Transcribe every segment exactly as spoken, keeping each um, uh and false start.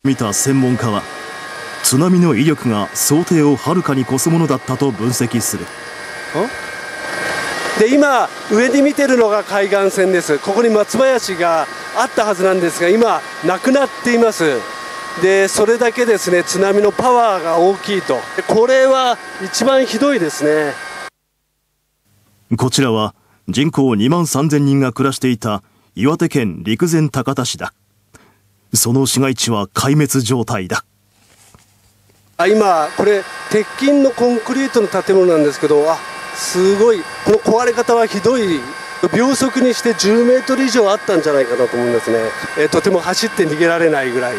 見た専門家は、津波の威力が想定をはるかに越すものだったと分析する。 で今上に見てるのが海岸線です。ここに松林があったはずなんですが、今なくなっています。でそれだけですね、津波のパワーが大きいと。これは一番ひどいですね。 こちらは人口にまんさんぜんにんが暮らしていた岩手県陸前高田市だ。その市街地は壊滅状態だ。 あ今これ鉄筋のコンクリートの建物なんですけど、あすごい、この壊れ方はひどい。秒速にしてじゅうメートル以上あったんじゃないかなと思いますね。えー、とても走って逃げられないぐらい。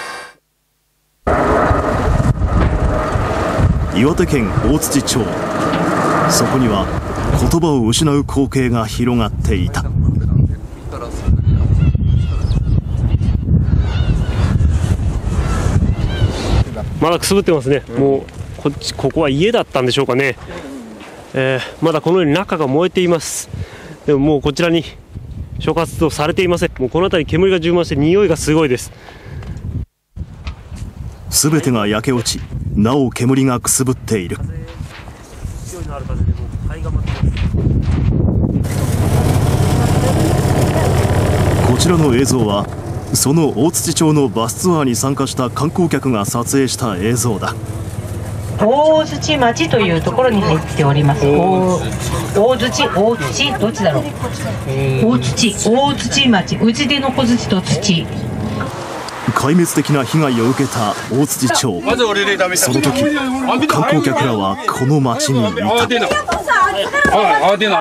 岩手県大槌町、そこには言葉を失う光景が広がっていた。 まだくすぶってますね。もうこっち、ここは家だったんでしょうかね。えー、まだこのように中が燃えています。でももうこちらに消火活動されていません。もうこの辺り煙が充満して匂いがすごいです。 すべてが焼け落ち、なお煙がくすぶっている。こちらの映像はその大槌町のバスツアーに参加した観光客が撮影した映像だ。 大槌町というところに入っております。大槌、大槌、どっちだろう。大槌、大槌町、打ち出の小槌と土。 壊滅的な被害を受けた大槌町。その時観光客らはこの町にいた。